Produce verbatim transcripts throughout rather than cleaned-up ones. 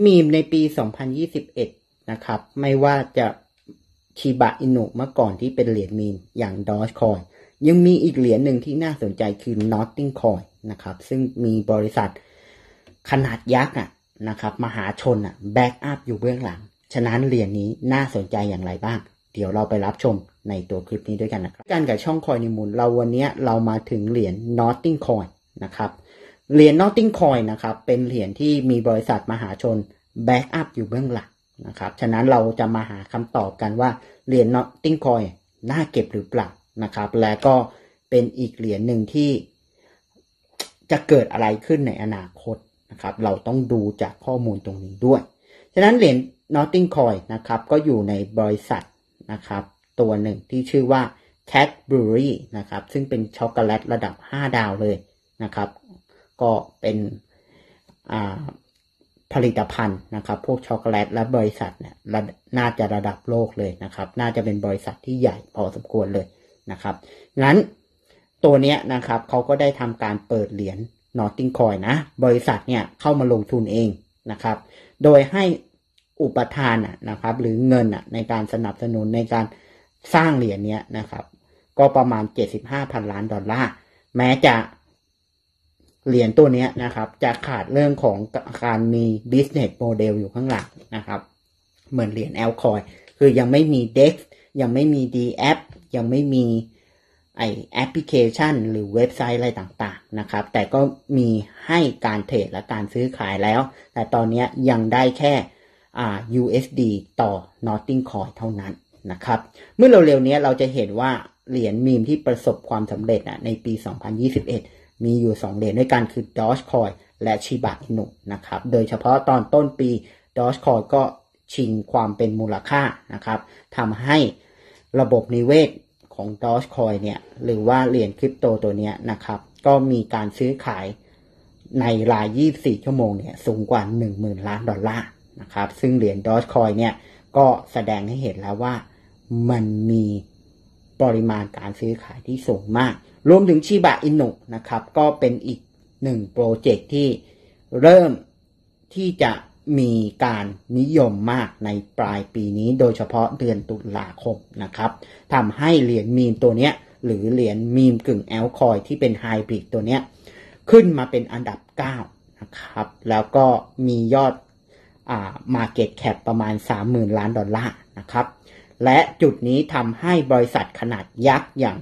มีมในปีสองพันยี่สิบเอ็ดนะครับไม่ว่าจะชิบะอินุเมื่อก่อนที่เป็นเหรียญมีมอย่าง Dogecoin ยังมีอีกเหรียญหนึ่งที่น่าสนใจคือ Notting Coin นะครับซึ่งมีบริษัทขนาดยักษ์อ่ะนะครับมหาชนอ่ะแบ็กอัพอยู่เบื้องหลังฉะนั้นเหรียญนี้น่าสนใจอย่างไรบ้างเดี๋ยวเราไปรับชมในตัวคลิปนี้ด้วยกันนะครับการกับช่อง Coin ในมูลเราวันนี้เรามาถึงเหรียญ Notting Coin นะครับเหรียญ Notting Coin นะครับเป็นเหรียญที่มีบริษัทมหาชนแบ็กอัพอยู่เบื้องหลังนะครับฉะนั้นเราจะมาหาคำตอบกันว่าเหรียญ Notting Coin น่าเก็บหรือเปล่านะครับและก็เป็นอีกเหรียญหนึ่งที่จะเกิดอะไรขึ้นในอนาคตนะครับเราต้องดูจากข้อมูลตรงนี้ด้วยฉะนั้นเหรียญ Notting Coin นะครับก็อยู่ในบริษัทนะครับตัวหนึ่งที่ชื่อว่า Cadbury นะครับซึ่งเป็นช็อกโกแลตระดับห้าดาวเลยนะครับก็เป็นอ่าผลิตภัณฑ์นะครับพวกช็อกโกแลตและบริษัทเนี่ยน่าจะระดับโลกเลยนะครับน่าจะเป็นบริษัทที่ใหญ่พอสมควรเลยนะครับงั้นตัวเนี้ยนะครับเขาก็ได้ทำการเปิดเหรียญ Notting Coin นะบริษัทเนี่ยเข้ามาลงทุนเองนะครับโดยให้อุปทานนะครับหรือเงินในการสนับสนุนในการสร้างเหรียญเนี้ยนะครับก็ประมาณเจ็ดสิบห้าพันล้านดอลลาร์แม้จะเหรียญตัวนี้นะครับจะขาดเรื่องของการมี business model อยู่ข้างหลังนะครับเหมือนเหรียญ Altcoin คือยังไม่มี ดี อี เอ็กซ์ ยังไม่มี ดี แอป ยังไม่มีไอแอปพลิเคชันหรือเว็บไซต์อะไรต่างๆนะครับแต่ก็มีให้การเทรดและการซื้อขายแล้วแต่ตอนนี้ยังได้แค่อ่า ยู เอส ดี ต่อ Notting Coin เท่านั้นนะครับเมื่อเร็วๆนี้เราจะเห็นว่าเหรียญมีมที่ประสบความสำเร็จอ่ะในปีสองพันยี่สิบเอ็ดมีอยู่สองเหรียญด้วยกันคือ Dogecoin และ Shiba Inu นะครับโดยเฉพาะตอนต้นปี Dogecoin ก็ชิงความเป็นมูลค่านะครับทำให้ระบบนิเวศของ Dogecoin เนี่ยหรือว่าเหรียญคริปโตตัวนี้นะครับก็มีการซื้อขายในรายยี่สิบสี่ชั่วโมงเนี่ยสูงกว่า หนึ่งหมื่น ล้านดอลลาร์นะครับซึ่งเหรียญ Dogecoin เนี่ยก็แสดงให้เห็นแล้วว่ามันมีปริมาณการซื้อขายที่สูงมากรวมถึง Shiba Inu นะครับก็เป็นอีกหนึ่งโปรเจกต์ที่เริ่มที่จะมีการนิยมมากในปลายปีนี้โดยเฉพาะเดือนตุลาคมนะครับทำให้เหรียญมีมตัวเนี้ยหรือเหรียญมีมกึ่ง Altcoin ที่เป็นไฮบริดตัวเนี้ยขึ้นมาเป็นอันดับเก้านะครับแล้วก็มียอดอ่า market cap ประมาณ สามหมื่น ล้านดอลลาร์นะครับและจุดนี้ทำให้บริษัทขนาดยักษ์อย่าง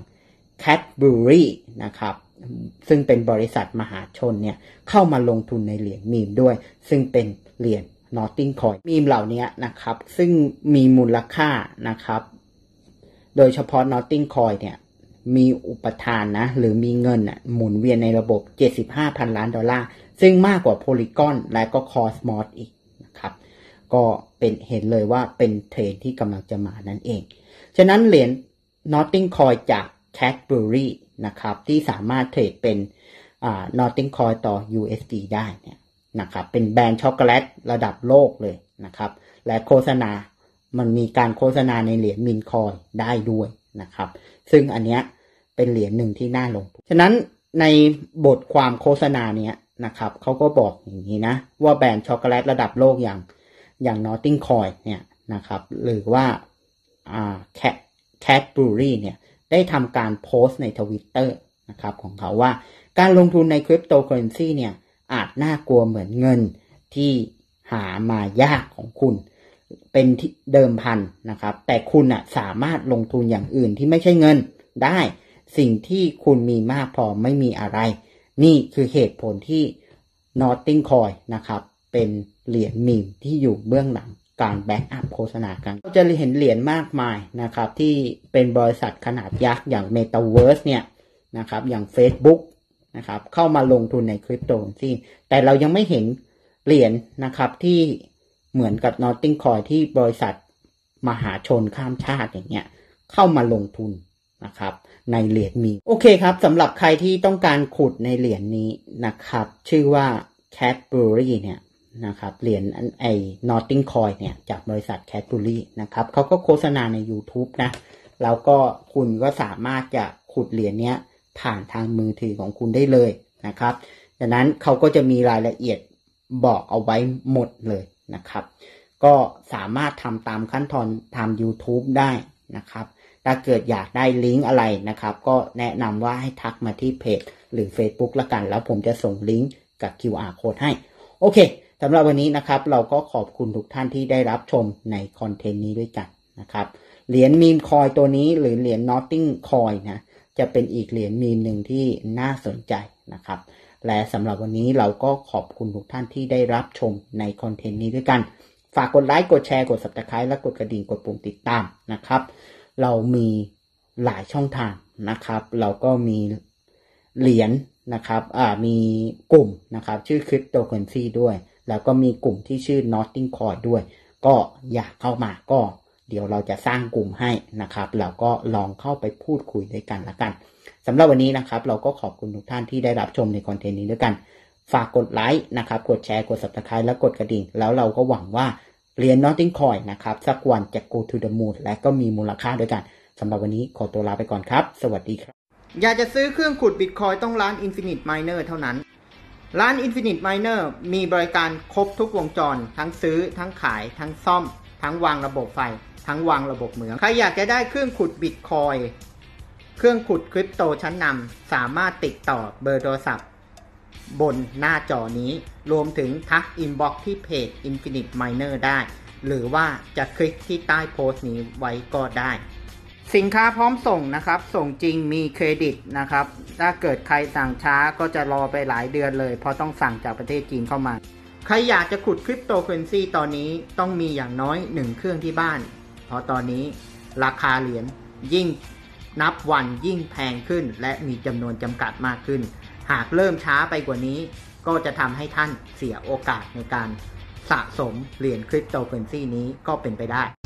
Cadbury นะครับซึ่งเป็นบริษัทมหาชนเนี่ยเข้ามาลงทุนในเหรียญมีมด้วยซึ่งเป็นเหรียญ Notting Coin มีมเหล่านี้นะครับซึ่งมีมูลค่านะครับโดยเฉพาะ Notting Coin เนี่ยมีอุปทานนะหรือมีเงินอ่ะหมุนเวียนในระบบเจ็ดสิบห้าพันล้านดอลลาร์ซึ่งมากกว่า Polygon และก็ Cosmos อีกนะครับก็เป็นเห็นเลยว่าเป็นเทรนที่กำลังจะมานั่นเองฉะนั้นเหรียญ Notting Coin จาก Cadbury นะครับที่สามารถเทรดเป็นอ่า Notting Coin ต่อ ยู เอส ดี ได้เนี่ยนะครับเป็นแบรนด์ช็อกโกแลตระดับโลกเลยนะครับและโฆษณามันมีการโฆษณาในเหรียญมินคอยได้ด้วยนะครับซึ่งอันเนี้ยเป็นเหรียญหนึ่งที่น่าลงทุนฉะนั้นในบทความโฆษณาเนี้ยนะครับเขาก็บอกอย่างนี้นะว่าแบรนด์ช็อกโกแลตระดับโลกอย่างอย่าง Notting Coin เนี่ยนะครับหรือว่าอ่า Cadbury เนี่ยได้ทำการโพสต์ใน Twitter นะครับของเขาว่าการลงทุนในคริปโตเคอเรนซีเนี่ยอาจน่ากลัวเหมือนเงินที่หามายากของคุณเป็นเดิมพันนะครับแต่คุณอ่ะสามารถลงทุนอย่างอื่นที่ไม่ใช่เงินได้สิ่งที่คุณมีมากพอไม่มีอะไรนี่คือเหตุผลที่ Notting Coin นะครับเป็นเหรียญมีมที่อยู่เบื้องหลังการแบ็กอัพโฆษณากันเราจะเห็นเหรียญมากมายนะครับที่เป็นบริษัทขนาดยักษ์อย่าง Metaverse เนี่ยนะครับอย่าง Facebook นะครับเข้ามาลงทุนในคริปโตเคอเรนซีแต่เรายังไม่เห็นเหรียญนะครับที่เหมือนกับ Notting Coin ที่บริษัทมหาชนข้ามชาติอย่างเงี้ยเข้ามาลงทุนนะครับในเหรียญมีโอเคครับสำหรับใครที่ต้องการขุดในเหรียญนี้นะครับชื่อว่า Cadbury เนี่ยนะครับเหรียญไอ้ Notting Coin เนี่ยจากบริษัท Cadbury นะครับเขาก็โฆษณาใน YouTube นะแล้วก็คุณก็สามารถจะขุดเหรียญเนี้ยผ่านทางมือถือของคุณได้เลยนะครับดังนั้นเขาก็จะมีรายละเอียดบอกเอาไว้หมดเลยนะครับก็สามารถทำตามขั้นตอนทำ YouTube ได้นะครับถ้าเกิดอยากได้ลิงก์อะไรนะครับก็แนะนำว่าให้ทักมาที่เพจหรือ Facebook ละกันแล้วผมจะส่งลิงก์กับ คิว อาร์ Code ให้โอเคสำหรับวันนี้นะครับเราก็ขอบคุณทุกท่านที่ได้รับชมในคอนเทนต์นี้ด้วยกันนะครับเหรียญมีมคอยตัวนี้หรือเหรียญ Notting Coin นะจะเป็นอีกเหรียญมีมหนึ่งที่น่าสนใจนะครับและสำหรับวันนี้เราก็ขอบคุณทุกท่านที่ได้รับชมในคอนเทนต์นี้ด้วยกันฝากกดไลค์กดแชร์กด ซับสไครบ์ และกดกระดิ่งกดปุ่มติดตามนะครับเรามีหลายช่องทางนะครับเราก็มีเหรียญนะครับอ่ามีกลุ่มนะครับชื่อ Cryptocurrency ด้วยแล้วก็มีกลุ่มที่ชื่อ Notting Coin ด้วยก็อยากเข้ามาก็เดี๋ยวเราจะสร้างกลุ่มให้นะครับเราก็ลองเข้าไปพูดคุยด้วยกันละกันสำหรับวันนี้นะครับเราก็ขอบคุณทุกท่านที่ได้รับชมในคอนเทนต์นี้ด้วยกันฝากกดไลค์นะครับกดแชร์กด ซับสไครบ์ และกดกระดิ่งแล้วเราก็หวังว่าเหรียญ Notting Coin นะครับสักวันจะ go to the moon และก็มีมูลค่าด้วยกันสำหรับวันนี้ขอตัวลาไปก่อนครับสวัสดีครับอยากจะซื้อเครื่องขุด Bitcoin ต้องร้าน Infinite Miner เท่านั้นร้าน Infinite Miner มีบริการครบทุกวงจรทั้งซื้อทั้งขายทั้งซ่อมทั้งวางระบบไฟทั้งวางระบบเหมืองใครอยากจะได้เครื่องขุด Bitcoin เครื่องขุดคริปโตชั้นนำสามารถติดต่อเบอร์โทรศัพท์บนหน้าจอนี้รวมถึงทักอินบ็อกซ์ที่เพจ Infinite Miner ได้หรือว่าจะคลิกที่ใต้โพสต์นี้ไว้ก็ได้สินค้าพร้อมส่งนะครับส่งจริงมีเครดิตนะครับถ้าเกิดใครสั่งช้าก็จะรอไปหลายเดือนเลยเพราะต้องสั่งจากประเทศจีนเข้ามาใครอยากจะขุดคริปโตเคอเรนซีตอนนี้ต้องมีอย่างน้อยหนึ่งเครื่องที่บ้านเพราะตอนนี้ราคาเหรียญยิ่งนับวันยิ่งแพงขึ้นและมีจำนวนจำกัดมากขึ้นหากเริ่มช้าไปกว่านี้ก็จะทำให้ท่านเสียโอกาสในการสะสมเหรียญคริปโตเคอเรนซีนี้ก็เป็นไปได้